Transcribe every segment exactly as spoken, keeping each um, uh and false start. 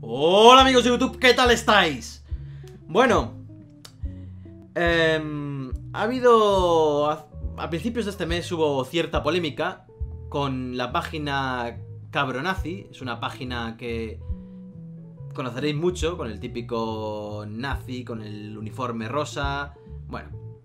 Hola amigos de YouTube, ¿qué tal estáis? Bueno, eh, ha habido... A, a principios de este mes hubo cierta polémica con la página Cabronazi. Es una página que conoceréis mucho, con el típico nazi, con el uniforme rosa. Bueno,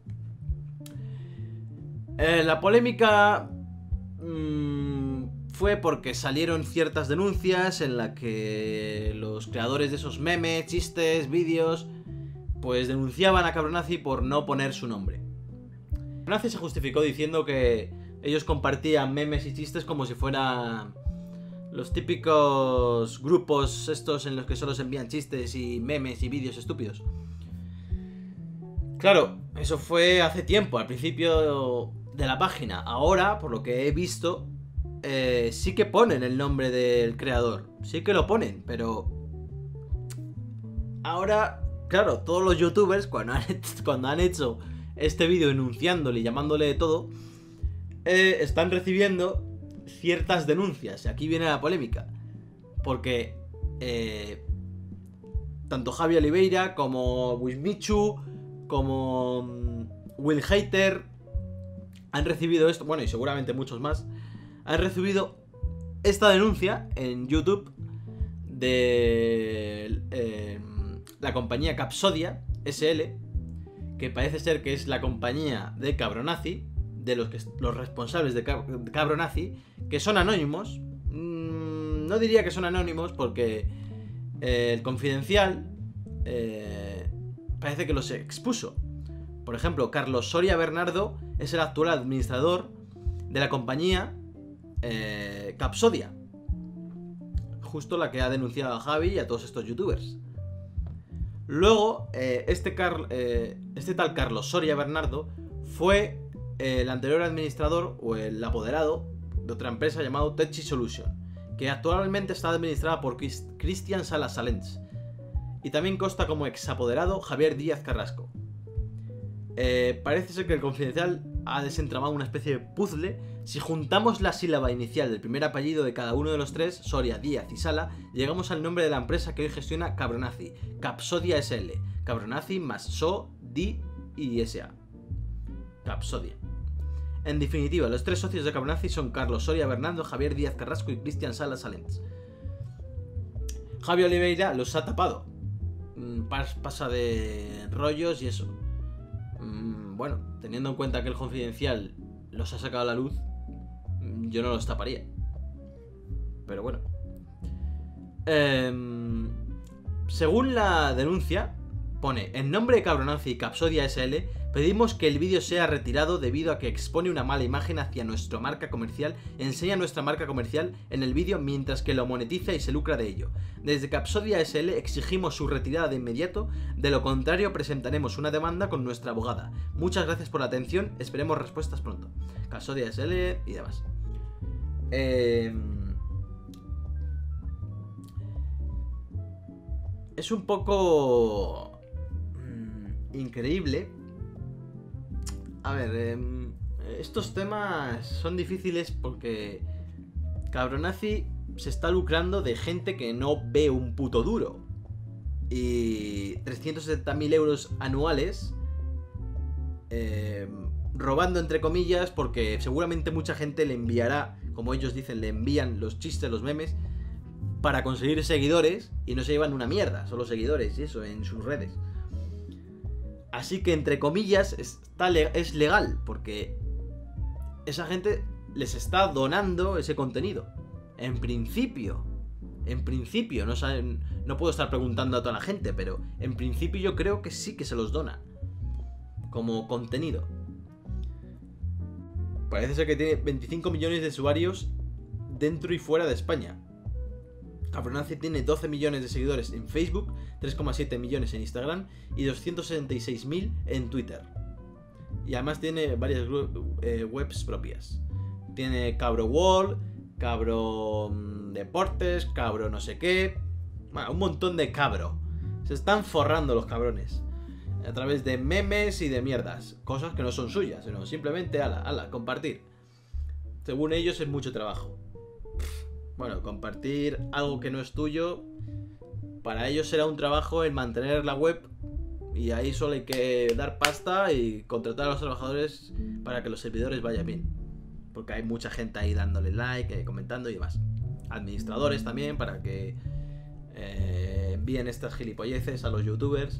eh, la polémica mmm, fue porque salieron ciertas denuncias en las que los creadores de esos memes, chistes, vídeos, pues denunciaban a Cabronazi por no poner su nombre. Cabronazi se justificó diciendo que ellos compartían memes y chistes como si fueran los típicos grupos estos en los que solo se envían chistes y memes y vídeos estúpidos. Claro, eso fue hace tiempo, al principio de la página. Ahora, por lo que he visto, eh, sí que ponen el nombre del creador. Sí que lo ponen, pero... Ahora, claro, todos los youtubers, cuando han, cuando han hecho este vídeo enunciándole y llamándole de todo, eh, están recibiendo ciertas denuncias. Y aquí viene la polémica. Porque eh, tanto Javi Oliveira como Wismichu, como um, Will Hater han recibido esto, bueno, y seguramente muchos más, han recibido esta denuncia en YouTube de eh, la compañía Capsodia S L, que parece ser que es la compañía de Cabronazi, de los, que, los responsables de, Cab de Cabronazi, que son anónimos. Mm, no diría que son anónimos porque eh, el Confidencial eh, parece que los expuso. Por ejemplo, Carlos Soria Bernardo es el actual administrador de la compañía eh, Capsodia, justo la que ha denunciado a Javi y a todos estos youtubers. Luego, eh, este, Car eh, este tal Carlos Soria Bernardo fue eh, el anterior administrador o el apoderado de otra empresa llamada Techi Solution, que actualmente está administrada por Chris Cristian Salas Salens. Y también consta como exapoderado Javier Díaz Carrasco. Eh, parece ser que el Confidencial ha desentramado una especie de puzzle. Si juntamos la sílaba inicial del primer apellido de cada uno de los tres, Soria, Díaz y Sala, llegamos al nombre de la empresa que hoy gestiona Cabronazi, Capsodia S L. Cabronazi más So, Di y S A. Capsodia. En definitiva, los tres socios de Cabronazi son Carlos Soria Bernardo, Javier Díaz Carrasco y Cristian Salas Salens. Javi Oliveira los ha tapado. Pasa de rollos y eso. Bueno, teniendo en cuenta que el Confidencial los ha sacado a la luz, yo no los taparía. Pero bueno. Eh, según la denuncia, pone: en nombre de Cabronazi y Capsodia S L, pedimos que el vídeo sea retirado debido a que expone una mala imagen hacia nuestra marca comercial, enseña nuestra marca comercial en el vídeo mientras que lo monetiza y se lucra de ello. Desde Capsodia S L exigimos su retirada de inmediato, de lo contrario presentaremos una demanda con nuestra abogada. Muchas gracias por la atención, esperemos respuestas pronto. Capsodia S L y demás. Eh... Es un poco... mmm, increíble. A ver, eh, estos temas son difíciles porque Cabronazi se está lucrando de gente que no ve un puto duro. Y trescientos setenta mil euros anuales eh, robando entre comillas, porque seguramente mucha gente le enviará, como ellos dicen, le envían los chistes, los memes, para conseguir seguidores y no se llevan una mierda, solo seguidores y eso en sus redes. Así que, entre comillas, está le es legal, porque esa gente les está donando ese contenido. En principio, en principio, no saben, no puedo estar preguntando a toda la gente, pero en principio yo creo que sí que se los dona como contenido. Parece ser que tiene veinticinco millones de usuarios dentro y fuera de España. Cabronazi tiene doce millones de seguidores en Facebook, tres coma siete millones en Instagram y doscientos setenta y seis mil en Twitter. Y además tiene varias eh, webs propias. Tiene Cabro World, Cabro Deportes, Cabro no sé qué. Bueno, un montón de cabro. Se están forrando los cabrones a través de memes y de mierdas. Cosas que no son suyas, sino simplemente ala, ala, compartir. Según ellos es mucho trabajo. Bueno, compartir algo que no es tuyo para ellos será un trabajo en mantener la web y ahí solo hay que dar pasta y contratar a los trabajadores para que los servidores vayan bien. Porque hay mucha gente ahí dándole like, eh, comentando y demás. Administradores también para que eh, envíen estas gilipolleces a los youtubers.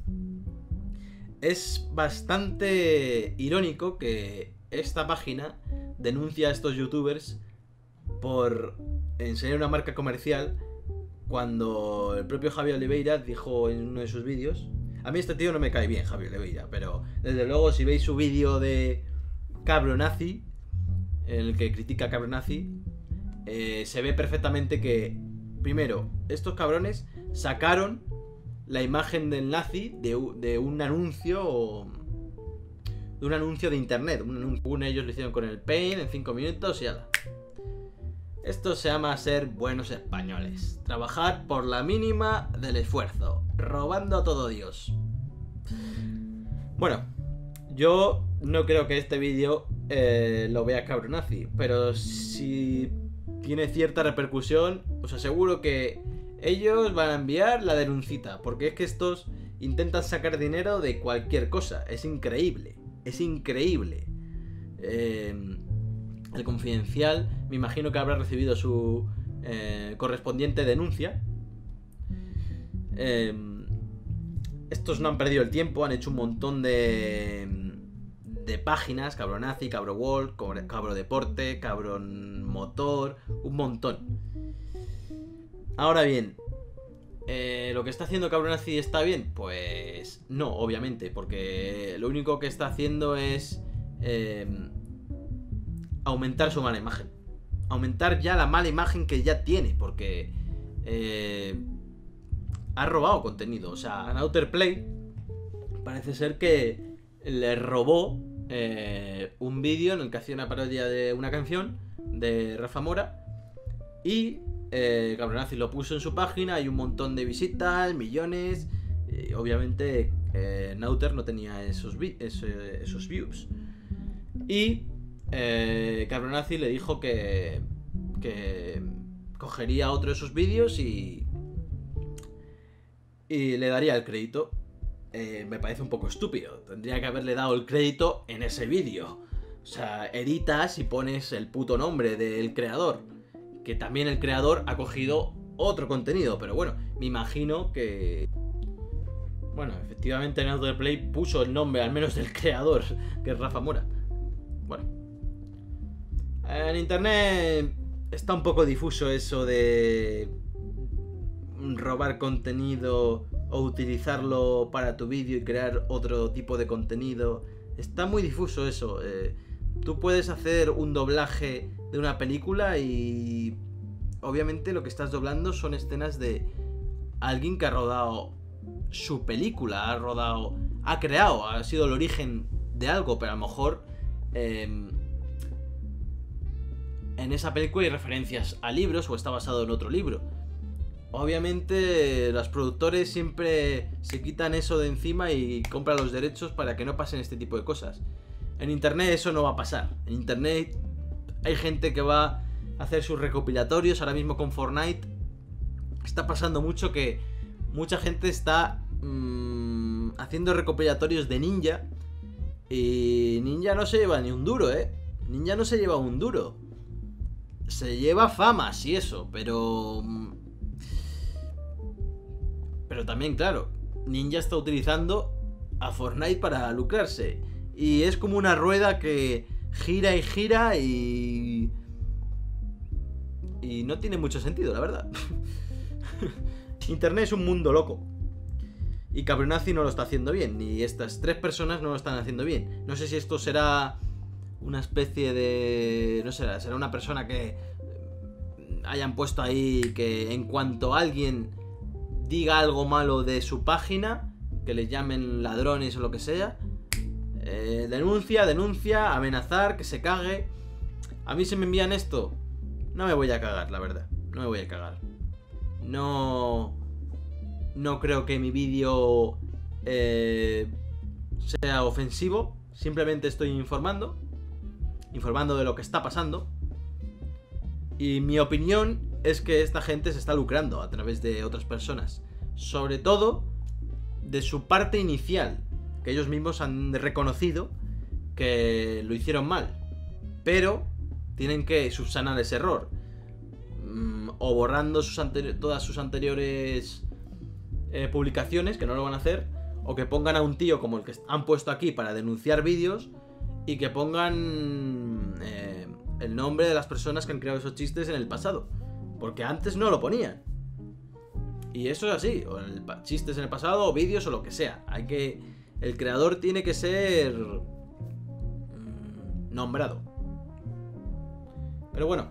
Es bastante irónico que esta página denuncia a estos youtubers por enseñar una marca comercial cuando el propio Javier Oliveira dijo en uno de sus vídeos... A mí este tío no me cae bien, Javier Oliveira, pero desde luego si veis su vídeo de Cabronazi, en el que critica a Cabronazi, eh, se ve perfectamente que, primero, estos cabrones sacaron la imagen del nazi de, de un anuncio o de un anuncio de internet. Un anuncio, un ellos lo hicieron con el Paint en cinco minutos y ya. Esto se llama ser buenos españoles. Trabajar por la mínima del esfuerzo. Robando a todo Dios. Bueno, yo no creo que este vídeo eh, lo vea Cabronazi, pero si tiene cierta repercusión, os aseguro que ellos van a enviar la denuncita, porque es que estos intentan sacar dinero de cualquier cosa. Es increíble, es increíble. Eh, el Confidencial, me imagino que habrá recibido su eh, correspondiente denuncia. Eh, estos no han perdido el tiempo, han hecho un montón de, de páginas, Cabronazi, Cabro World, Cabro Deporte, Cabron Motor, un montón. Ahora bien, eh, ¿lo que está haciendo Cabronazi está bien? Pues no, obviamente, porque lo único que está haciendo es eh, aumentar su mala imagen. Aumentar ya la mala imagen que ya tiene, porque eh, ha robado contenido. O sea, Nauterplay parece ser que le robó eh, un vídeo en el que hacía una parodia de una canción de Rafa Mora y eh, Cabronazi lo puso en su página. Hay un montón de visitas, millones. Y obviamente eh, Nauter no tenía esos, vi esos, esos views. Y eh, Cabronazi le dijo que, que cogería otro de sus vídeos y, y le daría el crédito. Eh, me parece un poco estúpido. Tendría que haberle dado el crédito en ese vídeo. O sea, editas y pones el puto nombre del creador. Que también el creador ha cogido otro contenido. Pero bueno, me imagino que... Bueno, efectivamente en Nauterplay puso el nombre al menos del creador, que es Rafa Mora. Bueno. En internet está un poco difuso eso de robar contenido o utilizarlo para tu vídeo y crear otro tipo de contenido. Está muy difuso eso. Eh, tú puedes hacer un doblaje de una película y obviamente lo que estás doblando son escenas de alguien que ha rodado su película, ha rodado, ha creado, ha sido el origen de algo, pero a lo mejor eh, en esa película hay referencias a libros o está basado en otro libro. Obviamente los productores siempre se quitan eso de encima y compran los derechos para que no pasen este tipo de cosas. En internet eso no va a pasar. En internet hay gente que va a hacer sus recopilatorios. Ahora mismo con Fortnite está pasando mucho que mucha gente está mmm, haciendo recopilatorios de Ninja. Y Ninja no se lleva ni un duro, ¿eh? Ninja no se lleva un duro. Se lleva fama, sí, eso, pero... Pero también, claro, Ninja está utilizando a Fortnite para lucrarse. Y es como una rueda que gira y gira y... Y no tiene mucho sentido, la verdad. Internet es un mundo loco. Y Cabronazi no lo está haciendo bien. Ni estas tres personas no lo están haciendo bien. No sé si esto será una especie de... No sé, será una persona que hayan puesto ahí que en cuanto alguien diga algo malo de su página, que les llamen ladrones o lo que sea, eh, denuncia, denuncia, amenazar, que se cague. A mí si me envían esto, no me voy a cagar, la verdad. No me voy a cagar. No... No creo que mi vídeo eh, sea ofensivo. Simplemente estoy informando. Informando de lo que está pasando. Y mi opinión es que esta gente se está lucrando a través de otras personas. sobre todo de su parte inicial, que ellos mismos han reconocido que lo hicieron mal, pero tienen que subsanar ese error, mm, o borrando sus todas sus anteriores eh, publicaciones, que no lo van a hacer, o que pongan a un tío como el que han puesto aquí para denunciar vídeos, y que pongan eh, el nombre de las personas que han creado esos chistes en el pasado, porque antes no lo ponían. Y eso es así, o el, chistes en el pasado, o vídeos, o lo que sea. Hay que. El creador tiene que ser mmm, nombrado. Pero bueno.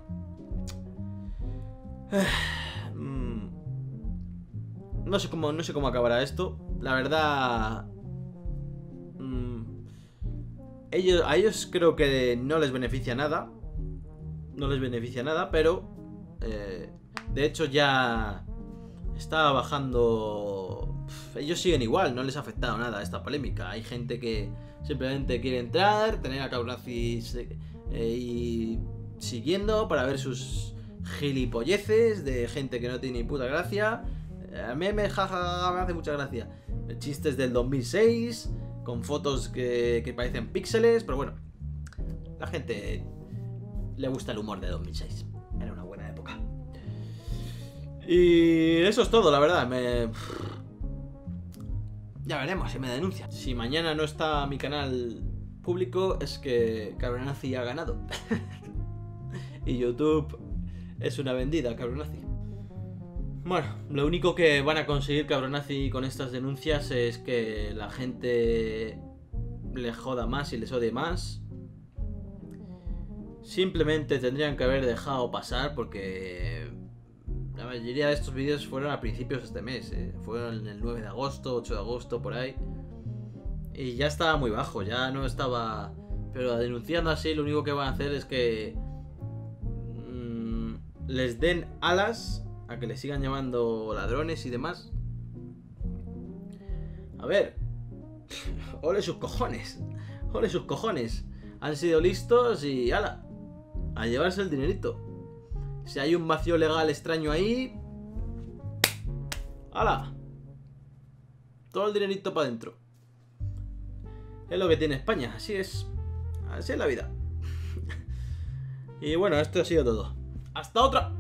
Mm, no sé cómo. No sé cómo acabará esto. La verdad. Mmm, ellos, a ellos creo que no les beneficia nada. No les beneficia nada, pero. Eh, de hecho ya. Está bajando. Ellos siguen igual, no les ha afectado nada esta polémica. Hay gente que simplemente quiere entrar, tener a Cabronazi eh, y siguiendo para ver sus gilipolleces de gente que no tiene ni puta gracia. A mí me jaja, me hace mucha gracia. Chistes del dos mil seis con fotos que, que parecen píxeles, pero bueno, la gente le gusta el humor de dos mil seis. Era una buena época. Y eso es todo, la verdad. Me... Ya veremos si me denuncian. Si mañana no está mi canal público, es que Cabronazi ha ganado. Y YouTube es una vendida, Cabronazi. Bueno, lo único que van a conseguir Cabronazi con estas denuncias es que la gente le joda más y les odie más. Simplemente tendrían que haber dejado pasar, porque la mayoría de estos vídeos fueron a principios de este mes, ¿eh? Fueron el nueve de agosto, ocho de agosto, por ahí. Y ya estaba muy bajo, ya no estaba... Pero denunciando así, lo único que van a hacer es que mmm, les den alas a que les sigan llamando ladrones y demás. A ver, ole sus cojones, ole sus cojones. Han sido listos y ala, a llevarse el dinerito. Si hay un vacío legal extraño ahí, ¡hala! Todo el dinerito para adentro. Es lo que tiene España, así es. Así es la vida. Y bueno, esto ha sido todo. ¡Hasta otra!